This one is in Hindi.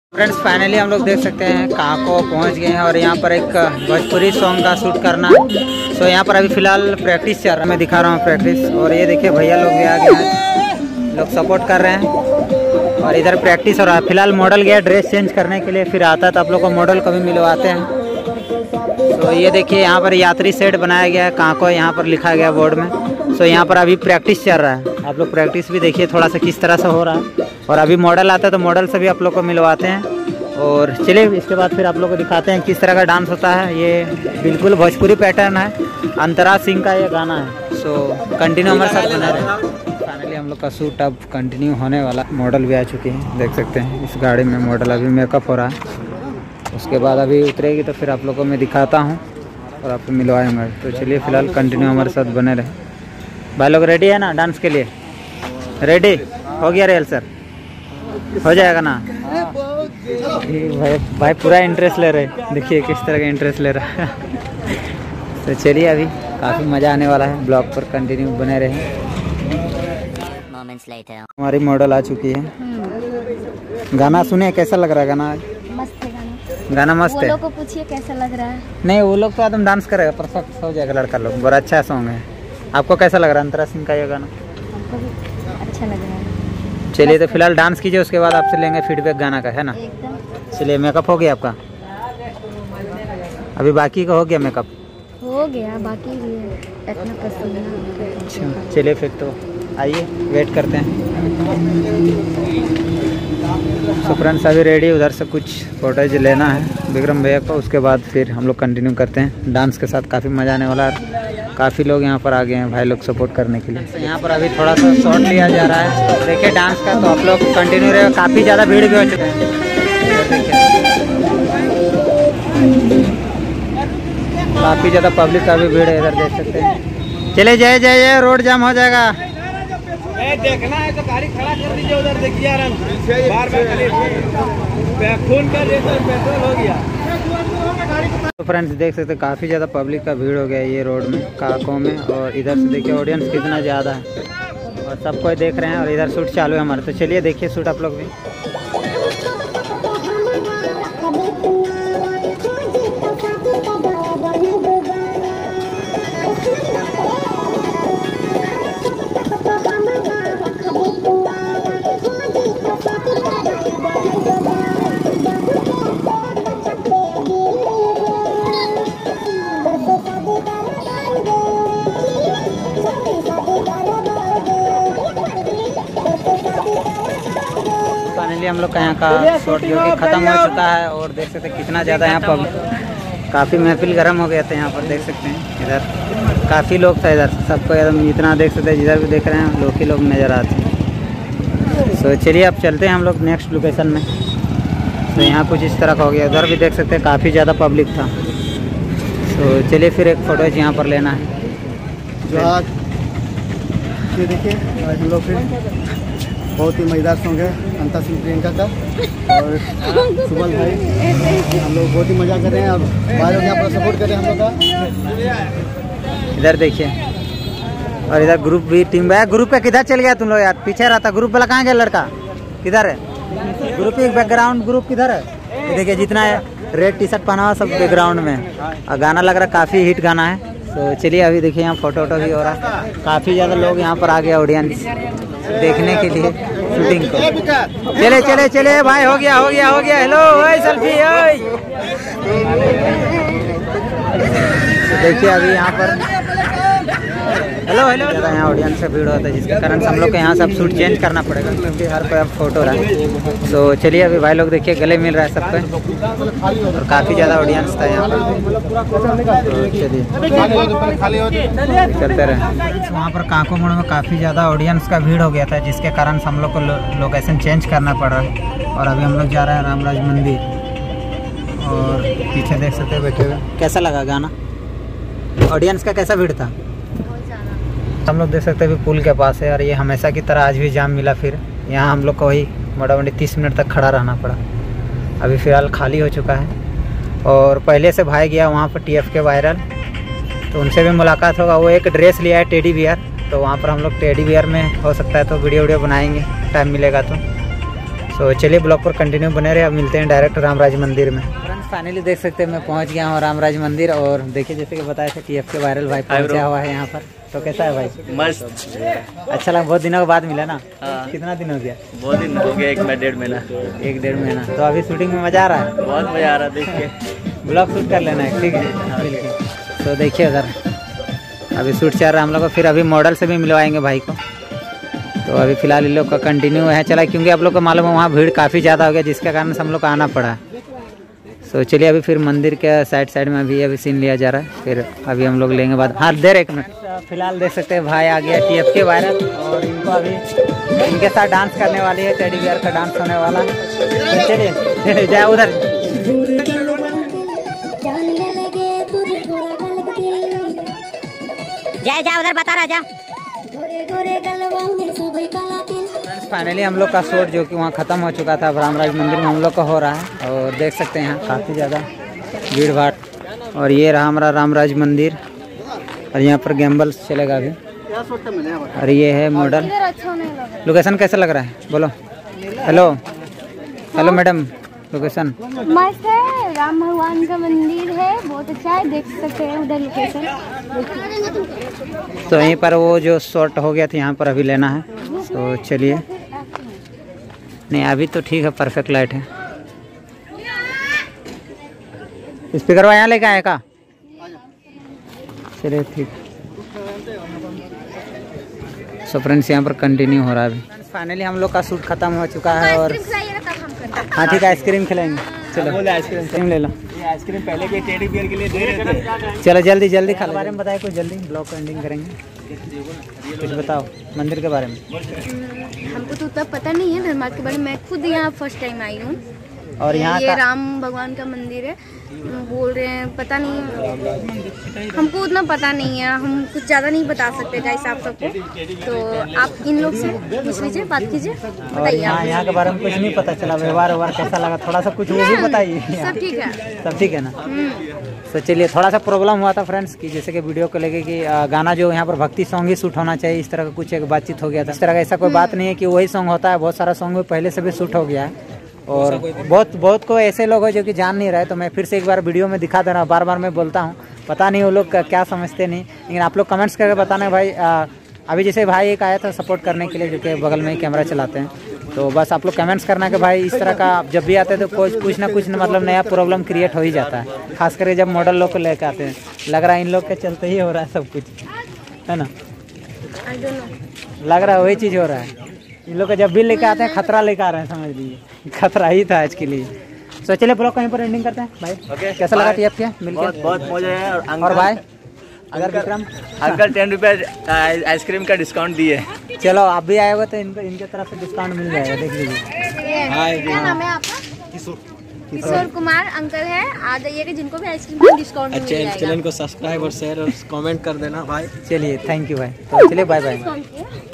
फ्रेंड्स फाइनली हम लोग देख सकते हैं कहाँ को पहुँच गए हैं और यहाँ पर एक भोजपुरी सॉन्ग का शूट करना है। सो यहाँ पर अभी फ़िलहाल प्रैक्टिस चल रहा है, मैं दिखा रहा हूँ प्रैक्टिस। और ये देखिए भैया लोग भी आ गए हैं, लोग सपोर्ट कर रहे हैं और इधर प्रैक्टिस हो रहा है। फिलहाल मॉडल गया ड्रेस चेंज करने के लिए, फिर आता है तो आप लोग को मॉडल कभी मिलवाते हैं। तो ये देखिए यहाँ पर यात्री सेट बनाया गया है, कहाँ को यहाँ पर लिखा गया बोर्ड में। सो यहाँ पर अभी प्रैक्टिस चल रहा है, आप लोग प्रैक्टिस भी देखिए थोड़ा सा किस तरह से हो रहा है। और अभी मॉडल आता है तो मॉडल से भी आप लोग को मिलवाते हैं। और चलिए इसके बाद फिर आप लोग को दिखाते हैं किस तरह का डांस होता है। ये बिल्कुल भोजपुरी पैटर्न है, अंतरा सिंह का ये गाना है। सो कंटिन्यू हमारे साथ बना रहे। फाइनली हम लोग का शूट अब कंटिन्यू होने वाला, मॉडल भी आ चुकी हैं, देख सकते हैं इस गाड़ी में मॉडल अभी मेकअप हो रहा है। उसके बाद अभी उतरेगी तो फिर आप लोगों को मैं दिखाता हूँ और आपको मिलवाएंगे। तो चलिए फिलहाल कंटिन्यू हमारे साथ बने रहे। भाई लोग रेडी है ना डांस के लिए? रेडी हो गया रियल सर? हो जाएगा ना? भाई पूरा इंटरेस्ट ले रहे, देखिए किस तरह का इंटरेस्ट ले रहा है। तो चलिए अभी काफ़ी मज़ा आने वाला है, ब्लॉग पर कंटिन्यू बने रहे। हमारी मॉडल आ चुकी है। गाना सुने कैसा लग रहा है? गाना मस्त है। गाना मस्त है। वो लोग को पूछिए कैसा लग रहा है। नहीं वो लोग तो एकदम डांस करेगा, परफेक्ट हो जाएगा लड़का लोग। बड़ा अच्छा सॉन्ग है। आपको कैसा लग रहा है अंतरा सिंह का ये गाना? हमको भी अच्छा लग रहा है। चलिए तो फिलहाल डांस कीजिए, उसके बाद आपसे लेंगे फीडबैक गाना का, है ना? चलिए मेकअप हो गया आपका? अभी बाकी का हो गया मेकअप? हो गया, बाकी भी है इतना पसंद। अच्छा चलिए फिर तो आइए वेट करते हैं। तो फ्रेंड्स अभी रेडी, उधर से कुछ फोटोज लेना है विक्रम भैया को, उसके बाद फिर हम लोग कंटिन्यू करते हैं डांस के साथ। काफ़ी मज़ा आने वाला है, काफ़ी लोग यहाँ पर आ गए हैं भाई लोग सपोर्ट करने के लिए। यहाँ पर अभी थोड़ा सा शॉट लिया जा रहा है, देखिए डांस का, तो आप लोग कंटिन्यू रहेगा। काफ़ी ज़्यादा भीड़ भी हो चुके हैं, काफ़ी ज़्यादा पब्लिक का भी भीड़ है, इधर देख सकते हैं। चले जय जय जय, रोड जाम हो जाएगा। देखना है तो गाड़ी खड़ा कर दीजिए उधर, देखिए आराम से। बार खून का जैसा पेट्रोल हो गया। तो फ्रेंड्स देख सकते हैं काफ़ी ज़्यादा पब्लिक का भीड़ हो गया है ये रोड में, काकों में। और इधर से देखिए ऑडियंस कितना ज़्यादा है और सबको देख रहे हैं। और इधर शूट चालू है हमारा, तो चलिए देखिए शूट आप लोग भी। फाइनली हम लोग का यहाँ का शॉट जो कि ख़त्म हो चुका है। और देख सकते हैं कितना ज़्यादा यहाँ पर काफ़ी महफिल गर्म हो गया था। यहाँ पर देख सकते हैं इधर काफ़ी लोग था, इधर सबको एकदम इतना देख सकते हैं, जिधर भी देख रहे हैं लोग ही लोग नज़र आते हैं। सो चलिए अब चलते हैं हम लोग नेक्स्ट लोकेशन में। तो यहाँ कुछ इस तरह का हो गया, उधर भी देख सकते हैं काफ़ी ज़्यादा पब्लिक था। तो चलिए फिर एक फ़ोटोज यहाँ पर लेना है। ये देखिए हम लोग फिर बहुत ही मज़ेदार सॉन्ग है अंतरा सिंह प्रियंका का और सुबल भाई, हम लोग बहुत ही मज़ा कर रहे हैं। और भाई लोग यहाँ पर सपोर्ट कर रहे हैं हम लोग का। इधर देखिए, और इधर ग्रुप भी टीम भाई। ग्रुप पे किधर चल गया तुम लोग यार? पीछे रहता ग्रुप वाला, कहाँ गया लड़का? किधर है ग्रुप? एक बैकग्राउंड ग्रुप किधर है? ये देखिए जितना है रेड टी शर्ट पहना हुआ सब बैकग्राउंड में, और गाना लग रहा है काफ़ी हिट गाना है। तो चलिए अभी देखिए यहाँ फोटो वोटो भी हो रहा है, काफ़ी ज़्यादा लोग यहाँ पर आ गए ऑडियंस देखने के लिए शूटिंग को। चले चले चले भाई, हो गया हो गया हो गया। Hello selfie. देखिए अभी यहाँ पर हेलो हेलो ज़्यादा यहाँ ऑडियंस का भीड़ होता है, जिसके कारण हम लोग को यहाँ सब शूट चेंज करना पड़ेगा क्योंकि हर कोई अब फोटो रहा है। तो चलिए अभी भाई लोग देखिए गले मिल रहा है सबको, और काफ़ी ज़्यादा ऑडियंस था यहाँ पर। तो चलिए चलते रहे। वहाँ पर काको मोड़ में काफ़ी ज़्यादा ऑडियंस का भीड़ हो गया था, जिसके कारण हम लोग को लोकेशन चेंज करना पड़ रहा है। और अभी हम लोग जा रहे हैं रामराज मंदिर, और पीछे देख सकते हैं बैठे हुए। कैसा लगा गाना? ऑडियंस का कैसा भीड़ था? हम लोग देख सकते हैं अभी पुल के पास है, और ये हमेशा की तरह आज भी जाम मिला। फिर यहाँ हम लोग को वही मोटामोटी 30 मिनट तक खड़ा रहना पड़ा। अभी फ़िलहाल खाली हो चुका है। और पहले से भाई गया वहाँ पर TF के वायरल, तो उनसे भी मुलाकात होगा। वो एक ड्रेस लिया है टेडी बियर, तो वहाँ पर हम लोग टेडी बियर में हो सकता है तो वीडियो बनाएंगे टाइम मिलेगा तो। तो चलिए ब्लॉग पर कंटिन्यू बने रहे। अब मिलते हैं डायरेक्ट रामराज मंदिर में। फ्रेंड्स फाइनली देख सकते हैं मैं पहुंच गया हूँ रामराज मंदिर। और देखिए जैसे कि बताया था TF के वायरल भाई पहुंचा हुआ है यहाँ पर। तो कैसा है भाई? मस्त, अच्छा लगा। बहुत दिनों के बाद मिला ना? हाँ। कितना दिन हो गया? बहुत दिन हो गया, 1-1.5 महीना। 1-1.5 महीना। तो अभी शूटिंग में मजा आ रहा है? बहुत मजा आ रहा है देख के। ब्लॉग शूट कर लेना है, ठीक है बिल्कुल। तो देखिए उधर अभी शूट चल रहा है हम लोग को। फिर अभी मॉडल से भी मिलवाएंगे भाई को। तो अभी फिलहाल इन लोग का कंटिन्यू है चला, क्योंकि आप लोग को मालूम है वहाँ भीड़ काफ़ी ज़्यादा हो गया, जिसके कारण से हम लोग को आना पड़ा। तो चलिए अभी फिर मंदिर के साइड में अभी सीन लिया जा रहा है। फिर अभी हम लोग लेंगे बाद। हाँ देर 1 मिनट। फिलहाल देख सकते हैं भाई आ गया TF के वायरल। और इनको अभी इनके साथ डांस करने वाली है, टेडी बियर का डांस होने वाला है। तो चलिए जाए उधर। जा उधर बता रहा जा। फाइनली हम लोग का शूट जो कि वहाँ ख़त्म हो चुका था रामराज मंदिर में, हम लोग का हो रहा है। और देख सकते हैं यहाँ काफ़ी ज़्यादा भीड़ भाड़। और ये रहा हमारा रामराज मंदिर। और यहाँ पर गैम्बल्स चलेगा अभी। और ये है मॉडल। लोकेशन कैसा लग रहा है बोलो? हेलो हेलो मैडम, लोकेशन मस्त है, राम भगवान का मंदिर है, बहुत अच्छा है, देख सकते हैं उधर लोकेशन। तो यहीं पर वो जो शॉट हो गया था यहाँ पर अभी लेना है। तो चलिए, नहीं अभी तो ठीक है, परफेक्ट लाइट है। स्पीकर यहाँ लेके आए का? चलिए ठीक। सो फ्रेंड्स यहाँ पर कंटिन्यू हो रहा है अभी। फाइनली हम लोग का शूट खत्म हो चुका है। और हाँ ठीक है, आइसक्रीम खिलाएंगे। चलो आइसक्रीम ले लो। आइसक्रीम पहले के टेडी बियर के लिए दे रहे थे। चलो जल्दी जल्दी खा। बारे में बताए कुछ जल्दी, ब्लॉग को एंडिंग करेंगे। कुछ बताओ मंदिर के बारे में। हमको तो उतना पता नहीं है धर्मार्थ के बारे में, मैं खुद यहाँ फर्स्ट टाइम आई हूँ। और यहाँ ये राम भगवान का मंदिर है बोल रहे हैं, पता नहीं, हमको उतना पता नहीं है, हम कुछ ज़्यादा नहीं बता सकते गाइस आप सबको। तो आप इन लोग से पूछ लीजिए, बात कीजिए, बताइए। यहाँ के बारे में कुछ नहीं पता चला, व्यवहार कैसा लगा थोड़ा सा कुछ वो भी बताइए। सब ठीक है, सब ठीक है ना? तो चलिए, थोड़ा सा प्रॉब्लम हुआ था फ्रेंड्स कि जैसे कि वीडियो को लेके कि गाना जो यहाँ पर भक्ति सॉन्ग ही शूट होना चाहिए, इस तरह का कुछ एक बातचीत हो गया था। इस तरह का ऐसा कोई बात नहीं है कि वही सॉन्ग होता है, बहुत सारा सॉन्ग में पहले से भी शूट हो गया है। और बहुत को ऐसे लोग हैं जो कि जान नहीं रहे। तो मैं फिर से एक बार वीडियो में दिखा दे रहा हूँ, बार बार मैं बोलता हूँ, पता नहीं वो लोग क्या समझते नहीं, लेकिन आप लोग कमेंट्स करके बताना भाई। अभी जैसे भाई एक आया था सपोर्ट करने के लिए, जो कि बगल में ही कैमरा चलाते हैं, तो बस आप लोग कमेंट्स करना कि भाई इस तरह का जब भी आते हैं तो कुछ ना कुछ मतलब नया प्रॉब्लम क्रिएट हो ही जाता है, खास करके जब मॉडल लोग को लेकर आते हैं। लग रहा है इन लोग के चलते ही हो रहा है सब कुछ, है ना? लग रहा है वही चीज़ हो रहा है। इन लोग का जब भी लेकर आते हैं खतरा लेकर आ रहे हैं, समझ लीजिए खतरा ही था आज के लिए। तो चलिए ब्लॉग कहीं पर एंडिंग करते हैं भाई। okay, कैसा लगा TF के मिलकर? बहुत मजा है। और भाई अगर विक्रम अंकल 10 रुपये आइसक्रीम का डिस्काउंट दिए। चलो आप भी आए हो तो इनके तरफ से डिस्काउंट मिल जाएगा, देख लीजिए। क्या नाम है आपका? किशोर कुमार अंकल है, आ जाइएगा, जिनको भी आइसक्रीम का डिस्काउंट मिल जाएगा। चैनल को सब्सक्राइब और शेयर और कमेंट कर देना भाई। चलिए थैंक यू भाई। तो चलिए बाय बाय।